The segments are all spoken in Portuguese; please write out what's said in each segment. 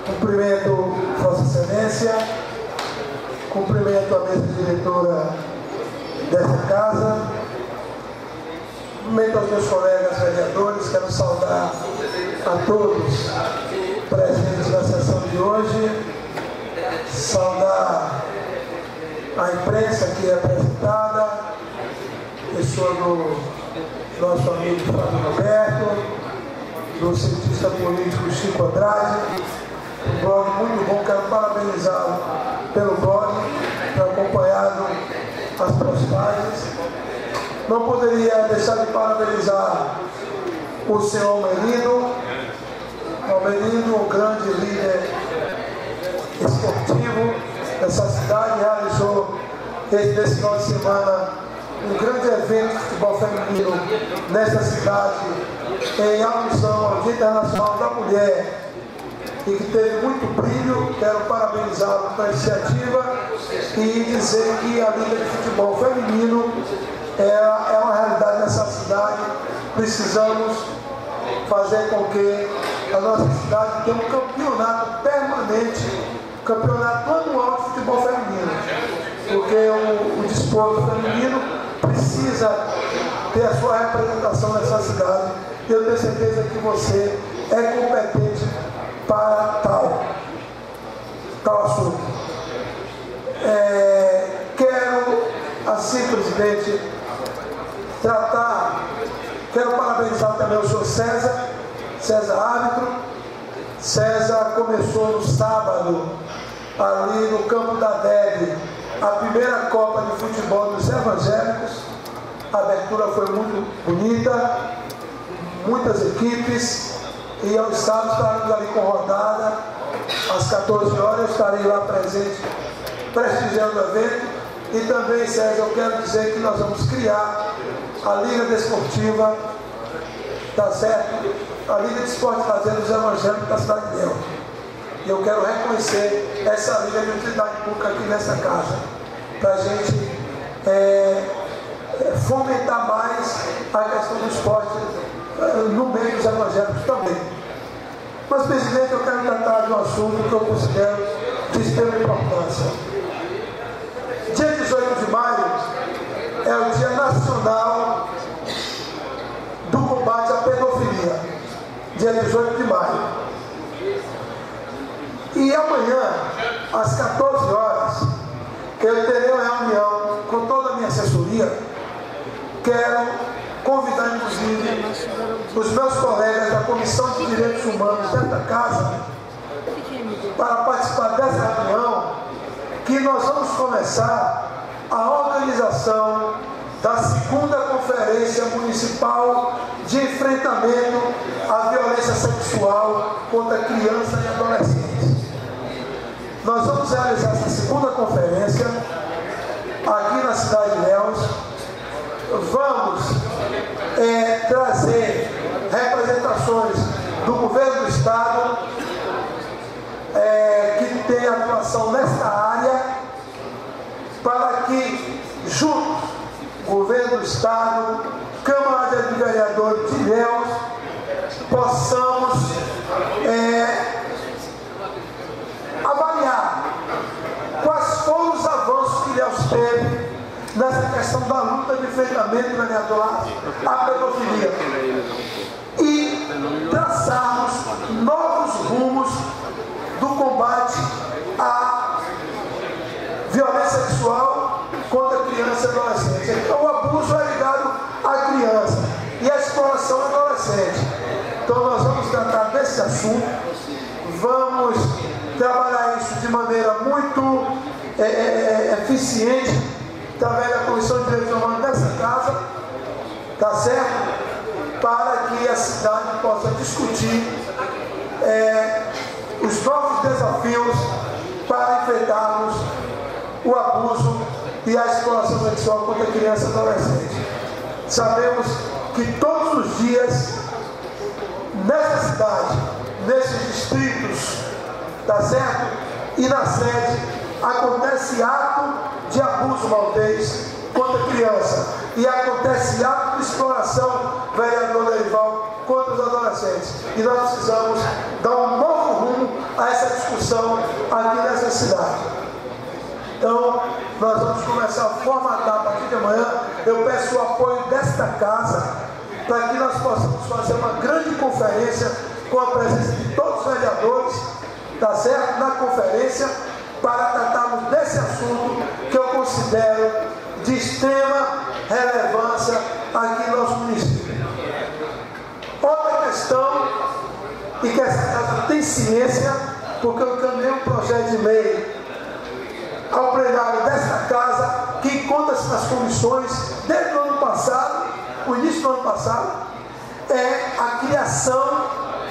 Cumprimento Vossa Excelência, cumprimento a mesa diretora desta casa, cumprimento aos meus colegas vereadores, quero saudar a todos presentes na sessão de hoje, saudar a imprensa aqui representada, pessoa do nosso amigo Fábio Roberto, do cientista político Chico Andrade, um blog muito bom, quero parabenizá-lo pelo blog, ter acompanhado as postagens. Não poderia deixar de parabenizar o senhor Almerino, um grande líder esportivo dessa cidade, realizou nesse final de semana um grande evento de futebol feminino nessa cidade, em alusão ao Dia Internacional da Mulher, e que teve muito brilho. Quero parabenizá-lo pela iniciativa e dizer que a Liga de Futebol Feminino é uma realidade nessa cidade. Precisamos fazer com que a nossa cidade tenha um campeonato permanente, campeonato anual de futebol feminino, porque o desporto feminino precisa ter a sua representação nessa cidade. Eu tenho certeza que você é competente para tal assunto. Quero, assim, presidente, quero parabenizar também o senhor César árbitro. César começou no sábado, ali no campo da DEB, a primeira Copa de Futebol dos Evangélicos. A abertura foi muito bonita, muitas equipes, e aos sábados estaremos ali com rodada, às 14 horas, eu estarei lá presente, prestigiando o evento. E também, César, eu quero dizer que nós vamos criar a Liga Desportiva, tá certo? A Liga de Esporte e Lazer dos Evangélicos da cidade de Delta. E eu quero reconhecer essa Liga de Utilidade Pública aqui nessa casa, para a gente fomentar mais a questão do esporte no meio dos evangélicos também. Mas, presidente, eu quero tratar de um assunto que eu considero de extrema importância. Dia 18 de maio é o Dia Nacional do Combate à Pedofilia. Dia 18 de maio. E amanhã, às 14 horas, eu terei uma reunião com toda a minha assessoria. Quero convidar, inclusive, os meus colegas da Comissão de Direitos Humanos desta casa para participar dessa reunião, que nós vamos começar a organização da segunda Conferência Municipal de Enfrentamento à Violência Sexual contra Crianças e Adolescentes. Nós vamos realizar essa segunda conferência aqui na cidade de Ilhéus. Vamos trazer representações do governo do estado que tem atuação nesta área, para que juntos, governo do estado, Câmara de Vereadores de Ilhéus, possamos avaliar quais foram os avanços que Ilhéus teve nessa questão da luta de enfrentamento, vereador, à pedofilia, e traçarmos novos rumos do combate à violência sexual contra criança e adolescente. Então, o abuso é ligado à criança e a exploração é adolescente. Então, nós vamos tratar desse assunto, vamos trabalhar isso de maneira muito eficiente, através da Comissão de Direitos Humanos dessa casa, tá certo? Para que a cidade possa discutir os novos desafios para enfrentarmos o abuso e a exploração sexual contra criança e adolescente. Sabemos que todos os dias, nessa cidade, nesses distritos, tá certo? E na sede, acontece ato de abuso maltês contra criança e acontece ato de exploração, vereador Lerival, contra os adolescentes. E nós precisamos dar um novo rumo a essa discussão aqui nessa cidade. Então, nós vamos começar a formatar a partir de amanhã. Eu peço o apoio desta casa para que nós possamos fazer uma grande conferência com a presença de todos os vereadores, tá certo? Na conferência, para tratarmos desse assunto que eu considero de extrema relevância aqui no nosso município. Outra questão, e que essa casa tem ciência, porque eu encaminhei um projeto de lei ao plenário desta casa, que encontra-se nas comissões desde o ano passado, o início do ano passado, é a criação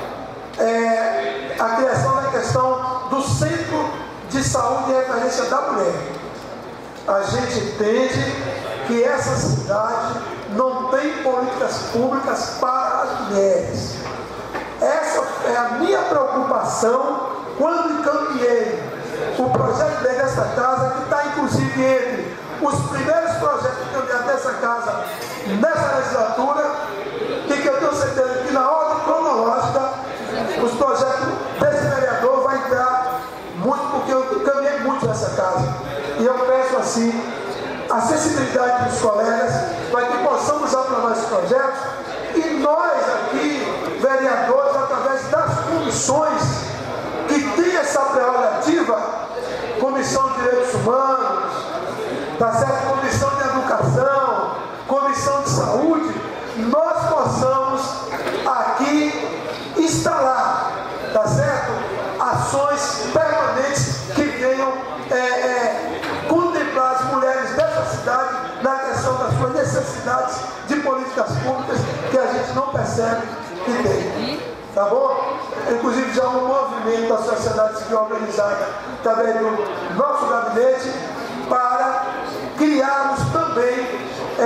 da questão do Centro de Saúde e Referência da Mulher. A gente entende que essa cidade não tem políticas públicas para as mulheres. Essa é a minha preocupação quando encaminhei o projeto de lei desta casa, que está inclusive entre os primeiros projetos que eu encaminhei dessa casa nessa legislatura, e que eu tenho certeza que na ordem cronológica os projetos desse vereador vai entrar muito, porque eu encaminhei muito nessa casa. E eu peço assim a sensibilidade dos colegas para que possamos aprovar esses projetos, e nós aqui, vereadores, através das comissões que tem essa prerrogativa, Comissão de Direitos Humanos, tá certo? Comissão de Educação, Comissão de Saúde, nós possamos aqui instalar, tá certo? Ações permanentes que venham contemplar as mulheres dessa cidade na questão das suas necessidades de políticas públicas que a gente não percebe que tem. Tá bom? Inclusive já um movimento da sociedade civil organizada através do nosso gabinete para criarmos também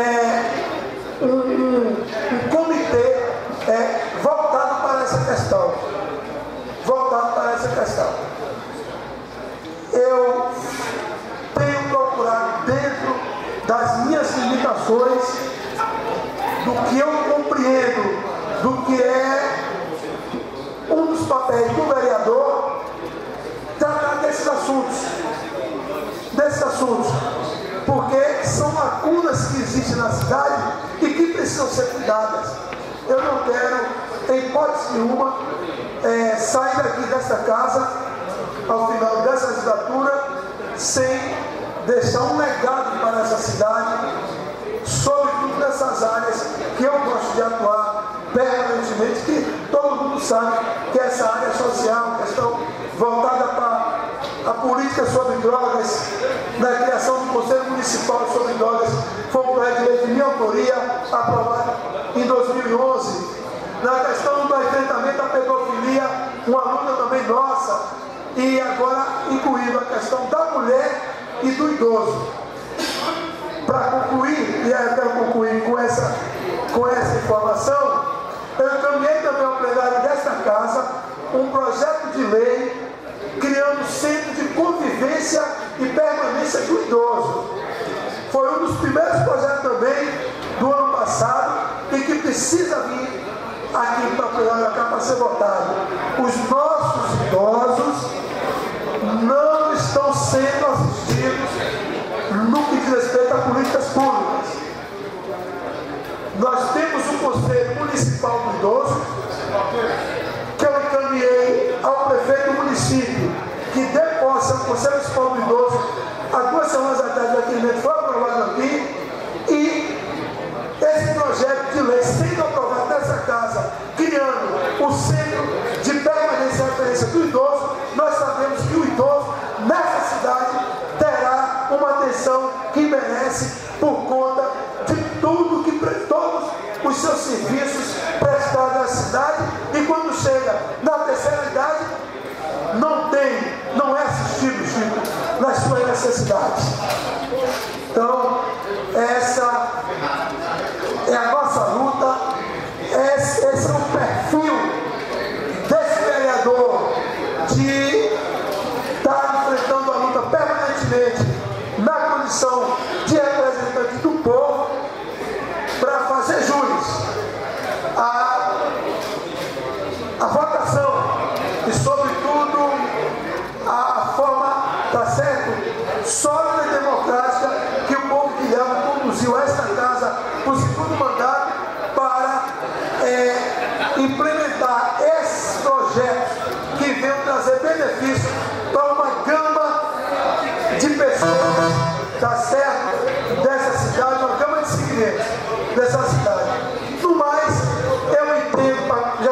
um comitê voltado para essa questão. Eu tenho procurado, dentro das minhas limitações, do que eu compreendo, do que é um dos papéis do vereador, tratar desses assuntos, porque são lacunas que existem na cidade e que precisam ser cuidadas. Eu não quero, em hipótese nenhuma, sair daqui desta casa, ao final dessa legislatura, sem deixar um legado para essa cidade, sobretudo nessas áreas que eu gosto de atuar permanentemente, que todo mundo sabe que essa área social, questão voltada para a política sobre drogas, na criação do Conselho Municipal sobre Drogas, foi um projeto de lei de minha autoria, aprovado em 2011. Na questão do enfrentamento à pedofilia, uma luta também nossa, e agora incluindo a questão da mulher e do idoso. Para concluir, e eu quero concluir com essa informação, eu encaminhei também ao plenário desta casa um projeto de lei criando um centro de convivência e permanência do idoso. Foi um dos primeiros projetos também do ano passado e que precisa vir aqui para o plenário para ser votado. Os nossos idosos não estão sendo assistidos no que diz respeito a políticas públicas. Nós temos o Conselho Municipal do Idoso, que eu encaminhei ao prefeito do município, que depois o Conselho Municipal do Idoso, há 2 semanas atrás, o requerimento foi aprovado aqui, e esse projeto de lei sendo aprovado nessa casa, criando o Centro de Permanência e Referência do Idoso, nós sabemos que o idoso, nessa cidade, terá uma atenção que merece por conta de todos os seus serviços prestados à cidade, e quando chega na terceira idade, não é assistido, Chico, nas suas necessidades. Então, essa é a nossa luta, esse é o perfil desse vereador, de estar enfrentando a luta permanentemente na condição de representante do povo, para fazer jus à votação e, sobretudo, benefício para uma gama de pessoas, tá certo? Dessa cidade, uma gama de segmentos dessa cidade. No mais, eu entendo, já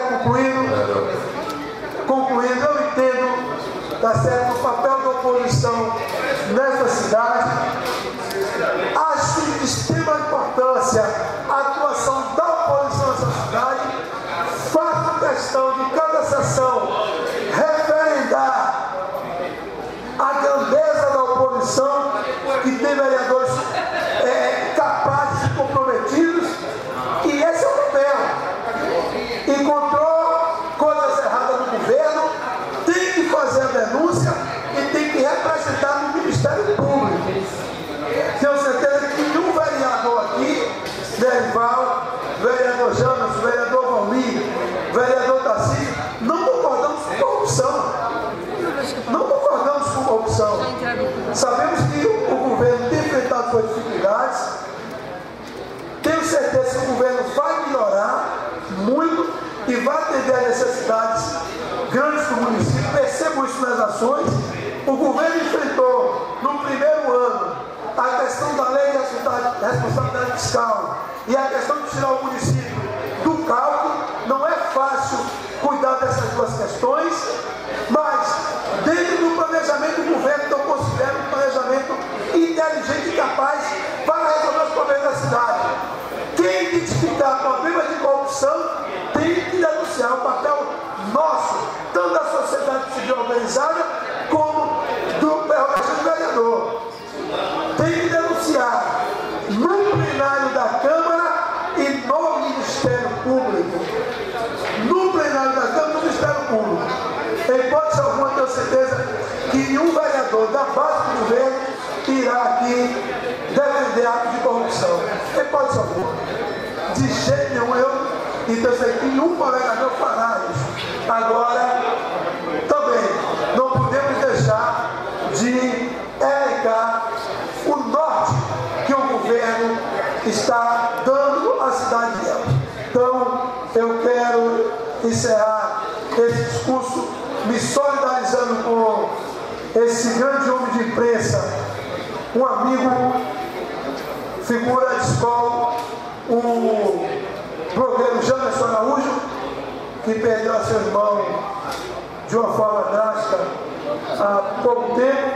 concluindo, eu entendo, tá certo, o papel da oposição nessa cidade. Acho de extrema importância a atuação da oposição nessa cidade. Faço questão de cada sessão referendar a grandeza da oposição, que tem vereadores capazes e comprometidos, e esse é o papel. Encontrou coisas erradas no governo, tem que fazer a denúncia e tem que representar no Ministério Público. Tenho certeza que nenhum vereador aqui, Derival, vereador Janas, vereador Valmir, vereador Tarcísio, não concordamos com corrupção. Não concordamos com corrupção. Sabemos que o governo tem enfrentado suas dificuldades. Tenho certeza que o governo vai melhorar muito e vai atender às necessidades grandes do município. Percebo isso nas ações. O governo enfrentou no primeiro ano a questão da lei de responsabilidade fiscal e a questão de tirar o município do cálculo. Não é fácil cuidar dessas duas questões, mas dentro do planejamento do governo, eu considero um planejamento inteligente e capaz para resolver os problemas da cidade. Quem identificar problemas de corrupção tem que denunciar. O papel nosso, tanto da sociedade civil organizada como do vereador. Tem que denunciar no plenário da Câmara e no Ministério Público. No plenário da Câmara e no Ministério Público. Em hipótese alguma, tenho certeza que nenhum vereador da base do governo irá aqui defender atos de corrupção. Em hipótese alguma. De jeito nenhum, e tenho certeza que nenhum colega meu fará isso. Agora, também, não podemos deixar de elevar o norte que o governo está dando à cidade dela. Então, eu quero encerrar esse discurso me solidarizando com esse grande homem de imprensa, um amigo, figura de escola, o blogueiro Jamerson Araújo, que perdeu a seu irmão de uma forma drástica há pouco tempo,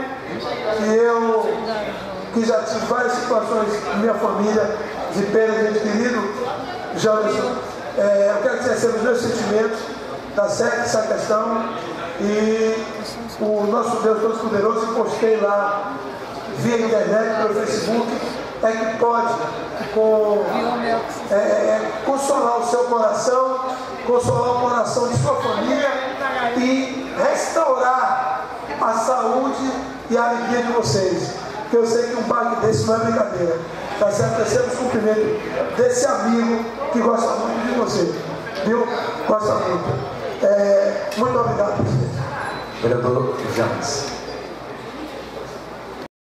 que já tive várias situações na minha família de perda de ente querido. Jamerson, eu quero que você receba os meus sentimentos, tá certo essa questão, e o nosso Deus Todo-Poderoso, postei lá via internet, pelo Facebook, que pode consolar o seu coração, consolar o coração de sua família e restaurar a saúde e a alegria de vocês. Porque eu sei que um baque desse não é brincadeira. Tá certo? Recebemos cumprimento desse amigo que gosta muito de você. Viu? Gosta muito. Muito obrigado, presidente. Vereador James.